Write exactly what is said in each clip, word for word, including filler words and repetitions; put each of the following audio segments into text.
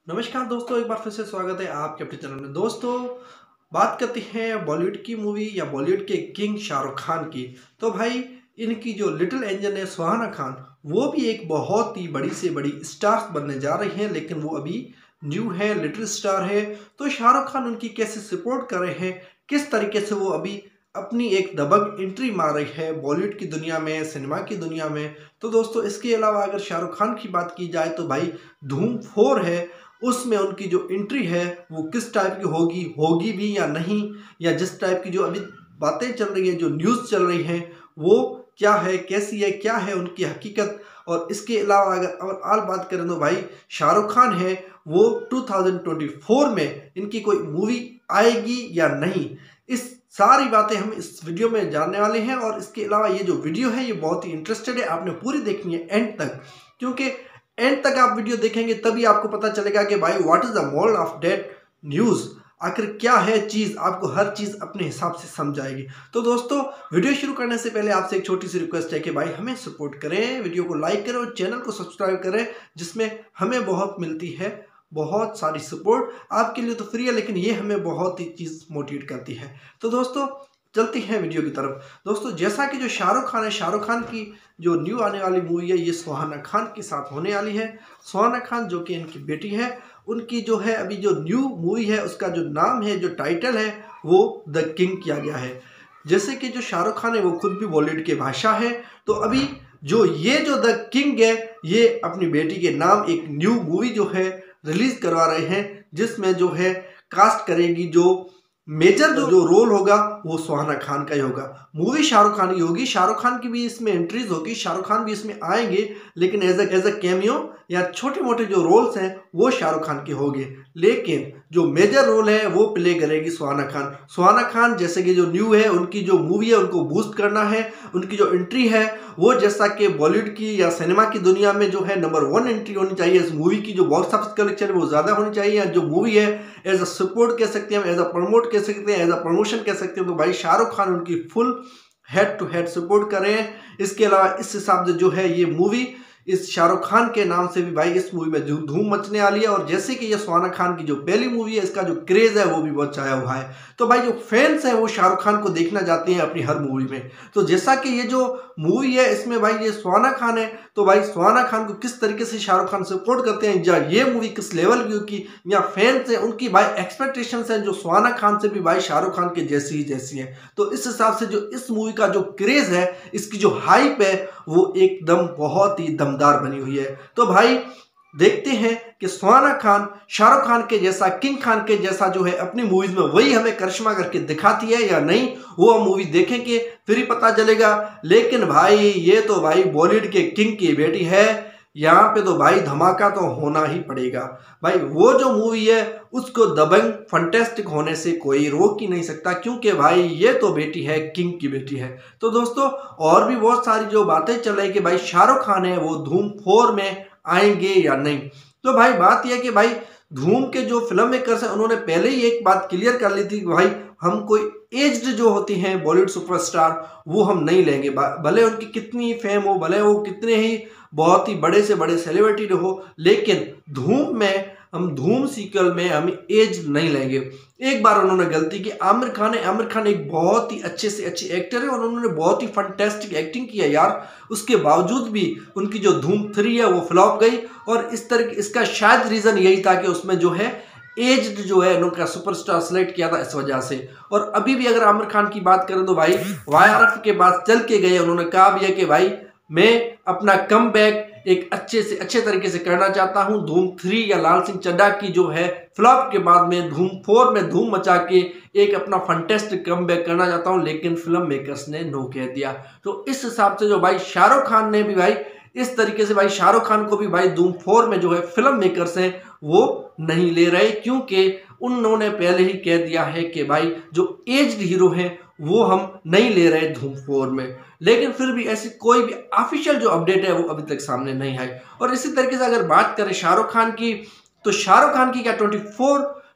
नमस्कार दोस्तों, एक बार फिर से स्वागत है आपके अपने चैनल में। दोस्तों, बात करते हैं बॉलीवुड की मूवी या बॉलीवुड के किंग शाहरुख खान की। तो भाई, इनकी जो लिटिल एंजल है सुहाना खान, वो भी एक बहुत ही बड़ी से बड़ी स्टार बनने जा रही हैं, लेकिन वो अभी न्यू है, लिटिल स्टार है। तो शाहरुख खान उनकी कैसे सपोर्ट कर रहे हैं, किस तरीके से वो अभी अपनी एक दबंग एंट्री मार रही है बॉलीवुड की दुनिया में, सिनेमा की दुनिया में। तो दोस्तों, इसके अलावा अगर शाहरुख खान की बात की जाए तो भाई धूम फोर है, उसमें उनकी जो एंट्री है वो किस टाइप की होगी होगी भी या नहीं, या जिस टाइप की जो अभी बातें चल रही है, जो न्यूज़ चल रही है, वो क्या है, कैसी है, क्या है उनकी हकीकत। और इसके अलावा अगर और बात करें तो भाई शाहरुख खान है वो दो हज़ार चौबीस में इनकी कोई मूवी आएगी या नहीं, इस सारी बातें हम इस वीडियो में जानने वाले हैं। और इसके अलावा ये जो वीडियो है ये बहुत ही इंटरेस्टेड है, आपने पूरी देखनी है एंड तक, क्योंकि एंड तक आप वीडियो देखेंगे तभी आपको पता चलेगा कि भाई what is the moral of that news, आखिर क्या है चीज़। आपको हर चीज़ अपने हिसाब से समझ आएगी। तो दोस्तों, वीडियो शुरू करने से पहले आपसे एक छोटी सी रिक्वेस्ट है कि भाई हमें सपोर्ट करें, वीडियो को लाइक करें और चैनल को सब्सक्राइब करें, जिसमें हमें बहुत मिलती है, बहुत सारी सपोर्ट आपके लिए तो फ्री है, लेकिन ये हमें बहुत ही चीज़ मोटिवेट करती है। तो दोस्तों, चलते हैं वीडियो की तरफ। दोस्तों, जैसा कि जो शाहरुख खान है, शाहरुख खान की जो न्यू आने वाली मूवी है ये सुहाना खान के साथ होने वाली है। सुहाना खान जो कि इनकी बेटी है, उनकी जो है अभी जो न्यू मूवी है उसका जो नाम है, जो टाइटल है, वो द किंग किया गया है। जैसे कि जो शाहरुख खान है वो खुद भी बॉलीवुड के भाषा है, तो अभी जो ये जो द किंग है ये अपनी बेटी के नाम एक न्यू मूवी जो है रिलीज करवा रहे हैं, जिसमें जो है कास्ट करेगी, जो मेजर जो जो रोल होगा वो सुहाना खान का ही होगा। मूवी शाहरुख खान की होगी, शाहरुख खान की भी इसमें एंट्रीज होगी, शाहरुख खान भी इसमें आएंगे, लेकिन एज एज अ कैमियो या छोटे मोटे जो रोल्स हैं वो शाहरुख खान के होंगे, लेकिन जो मेजर रोल है वो प्ले करेगी सुहाना खान। सुहाना खान जैसे कि जो न्यू है, उनकी जो मूवी है उनको बूस्ट करना है, उनकी जो एंट्री है वो जैसा कि बॉलीवुड की या सिनेमा की दुनिया में जो है नंबर वन एंट्री होनी चाहिए। इस मूवी की जो बॉक्स ऑफिस कलेक्शन है वो ज़्यादा होनी चाहिए, या जो मूवी है एज अ सपोर्ट कह सकते हैं, एज अ प्रमोट कह सकते हैं, एज अ प्रमोशन कह सकते हैं। तो भाई शाहरुख खान उनकी full head to head support करें। इसके अलावा इस हिसाब से जो है ये मूवी इस शाहरुख खान के नाम से भी भाई इस मूवी में धूम मचने वाली है। और जैसे कि ये सुहाना खान की जो पहली मूवी है, इसका जो क्रेज है वो भी बहुत छाया हुआ है। तो भाई जो फैंस हैं वो शाहरुख खान को देखना चाहते हैं अपनी हर मूवी में। तो जैसा कि ये जो मूवी है इसमें भाई ये सुहाना खान है, तो भाई सुहाना खान को किस तरीके से शाहरुख खान सपोर्ट करते हैं, या ये मूवी किस लेवल की की या फैंस है उनकी भाई एक्सपेक्टेशंस हैं जो सुहाना खान से भी भाई शाहरुख खान के जैसी ही जैसी है। तो इस हिसाब से जो इस मूवी का जो क्रेज है, इसकी जो हाइप है वो एकदम बहुत ही दमदार बनी हुई है। तो भाई देखते हैं कि सुहाना खान शाहरुख खान के जैसा, किंग खान के जैसा जो है अपनी मूवीज में वही हमें करिश्मा करके दिखाती है या नहीं, वो हम मूवी देखेंगे फिर ही पता चलेगा। लेकिन भाई ये तो भाई बॉलीवुड के किंग की बेटी है, यहाँ पे तो भाई धमाका तो होना ही पड़ेगा। भाई वो जो मूवी है उसको दबंग फंटेस्टिक होने से कोई रोक ही नहीं सकता, क्योंकि भाई ये तो बेटी है, किंग की बेटी है। तो दोस्तों, और भी बहुत सारी जो बातें चल रही कि भाई शाहरुख खान है वो धूम फोर में आएंगे या नहीं। तो भाई बात यह है कि भाई धूम के जो फिल्म मेकर्स हैं उन्होंने पहले ही एक बात क्लियर कर ली थी कि भाई हम कोई एज्ड जो होती हैं बॉलीवुड सुपरस्टार वो हम नहीं लेंगे, भले उनकी कितनी फेम हो, भले वो कितने ही बहुत ही बड़े से बड़े सेलिब्रिटी हो, लेकिन धूम में हम धूम सीक्वल में हम एज नहीं लेंगे। एक बार उन्होंने गलती की, आमिर खान है, आमिर खान एक बहुत ही अच्छे से अच्छे एक्टर है और उन्होंने बहुत ही फंटेस्टिक एक्टिंग की है यार। उसके बावजूद भी उनकी जो धूम थ्री है वो फ्लॉप गई, और इस तरह इसका शायद रीज़न यही था कि उसमें जो है एज्ड जो है उनका सुपरस्टार सेलेक्ट किया था इस वजह से। और अभी भी अगर आमिर खान की बात करें तो भाई वाईआरएफ के बाद चल के गए, उन्होंने कहा भी है कि भाई मैं अपना कम बैक एक अच्छे से अच्छे तरीके से करना चाहता हूं। धूम थ्री या लाल सिंह चड्ढा की जो है फ्लॉप के बाद में धूम फोर में धूम मचा के एक अपना फंटेस्टिक कम बैक करना चाहता हूं, लेकिन फिल्म मेकर्स ने नो कह दिया। तो इस हिसाब से जो भाई शाहरुख खान ने भी भाई इस तरीके से भाई शाहरुख खान को भी भाई धूम फोर में जो है फिल्म मेकर्स हैं वो नहीं ले रहे, क्योंकि उन्होंने पहले ही कह दिया है कि भाई जो एज्ड हीरो हैं वो हम नहीं ले रहे धूम फोर में। लेकिन फिर भी ऐसी कोई भी ऑफिशियल जो अपडेट है वो अभी तक सामने नहीं आई। और इसी तरीके से अगर बात करें शाहरुख खान की, तो शाहरुख खान की क्या ट्वेंटी फोर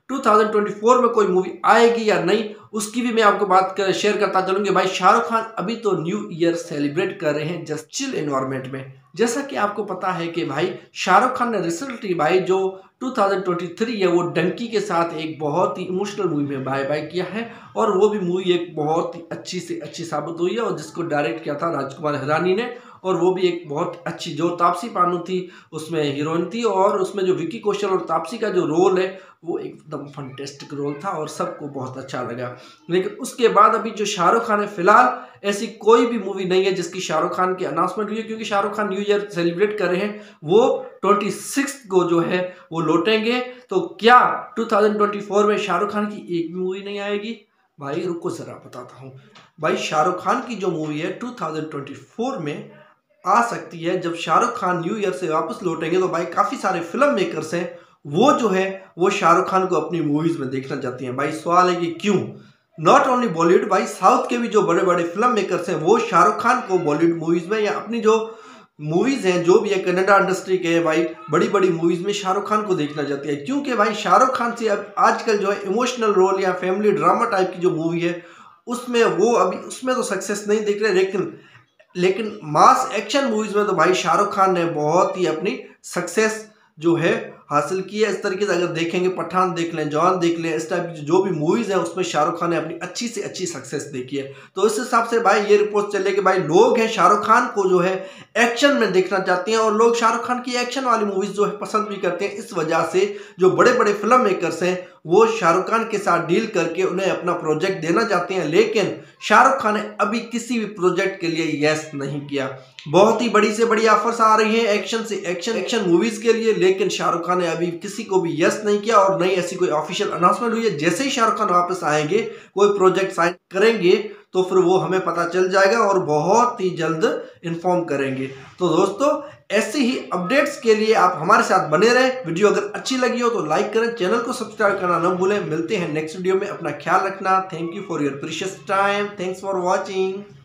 दो हज़ार चौबीस में कोई मूवी आएगी या नहीं, उसकी भी मैं आपको बात कर, शेयर करता चलूंगी। भाई शाहरुख खान अभी तो न्यू ईयर सेलिब्रेट कर रहे हैं जस्ट चिल एनवायरनमेंट में। जैसा कि आपको पता है कि भाई शाहरुख खान ने रिसेंटली भाई जो दो हज़ार तेईस है वो डंकी के साथ एक बहुत ही इमोशनल मूवी में बाय बाय किया है, और वो भी मूवी एक बहुत ही अच्छी से अच्छी साबित हुई है, और जिसको डायरेक्ट किया था राजकुमार हिरानी ने, और वो भी एक बहुत अच्छी, जो तापसी पानू थी उसमें हीरोइन थी, और उसमें जो विकी कौशल और तापसी का जो रोल है वो एकदम फंटेस्टिक रोल था और सबको बहुत अच्छा लगा। लेकिन उसके बाद अभी जो शाहरुख खान है, फिलहाल ऐसी कोई भी मूवी नहीं है जिसकी शाहरुख खान की अनाउंसमेंट हुई है, क्योंकि Shahrukh Khan new year celebrate कर रहे हैं, वो छब्बीस को जो है वो लौटेंगे। तो क्या दो हज़ार चौबीस में शाहरुख खान की एक भी मूवी नहीं आएगी? भाई रुको जरा बताता हूँ। भाई शाहरुख खान की जो मूवी है दो हज़ार चौबीस में आ सकती है। जब शाहरुख खान न्यू ईयर से वापस लौटेंगे तो भाई काफी सारे फिल्म मेकर्स हैं, वो जो है वो शाहरुख खान को अपनी मूवीज में देखना चाहती हैं। भाई सवाल है कि क्यों? नॉट ओनली बॉलीवुड, भाई साउथ के भी जो बड़े बड़े फिल्म मेकर्स हैं वो शाहरुख खान को बॉलीवुड मूवीज में या अपनी जो मूवीज हैं जो भी है कन्नड़ा इंडस्ट्री के भाई बड़ी बड़ी मूवीज में शाहरुख खान को देखना चाहती है, क्योंकि भाई शाहरुख खान से अब आजकल जो है इमोशनल रोल या फैमिली ड्रामा टाइप की जो मूवी है उसमें वो अभी उसमें तो सक्सेस नहीं दिख रहे, लेकिन लेकिन मास एक्शन मूवीज में तो भाई शाहरुख खान ने बहुत ही अपनी सक्सेस जो है हासिल की है। इस तरीके से अगर देखेंगे, पठान देख लें, जवान देख लें, इस टाइप की जो भी मूवीज हैं उसमें शाहरुख खान ने अपनी अच्छी से अच्छी सक्सेस देखी है। तो इस हिसाब से भाई ये रिपोर्ट चले कि भाई लोग हैं शाहरुख खान को जो है एक्शन में देखना चाहते हैं, और लोग शाहरुख खान की एक्शन वाली मूवीज जो है पसंद भी करते हैं। इस वजह से जो बड़े बड़े फिल्म मेकर्स हैं वो शाहरुख खान के साथ डील करके उन्हें अपना प्रोजेक्ट देना चाहते हैं, लेकिन शाहरुख खान ने अभी किसी भी प्रोजेक्ट के लिए यस नहीं किया। बहुत ही बड़ी से बड़ी ऑफर्स आ रही हैं एक्शन से एक्शन एक्शन मूवीज के लिए, लेकिन शाहरुख खान ने अभी किसी को भी यस नहीं किया, और नई ऐसी कोई ऑफिशियल अनाउंसमेंट हुई है। जैसे ही शाहरुख खान वापस आएंगे, कोई प्रोजेक्ट साइन करेंगे, तो फिर वो हमें पता चल जाएगा और बहुत ही जल्द इन्फॉर्म करेंगे। तो दोस्तों ऐसे ही अपडेट्स के लिए आप हमारे साथ बने रहें। वीडियो अगर अच्छी लगी हो तो लाइक करें, चैनल को सब्सक्राइब करना न भूलें। मिलते हैं नेक्स्ट वीडियो में, अपना ख्याल रखना। Thank you for your precious time, thanks for watching.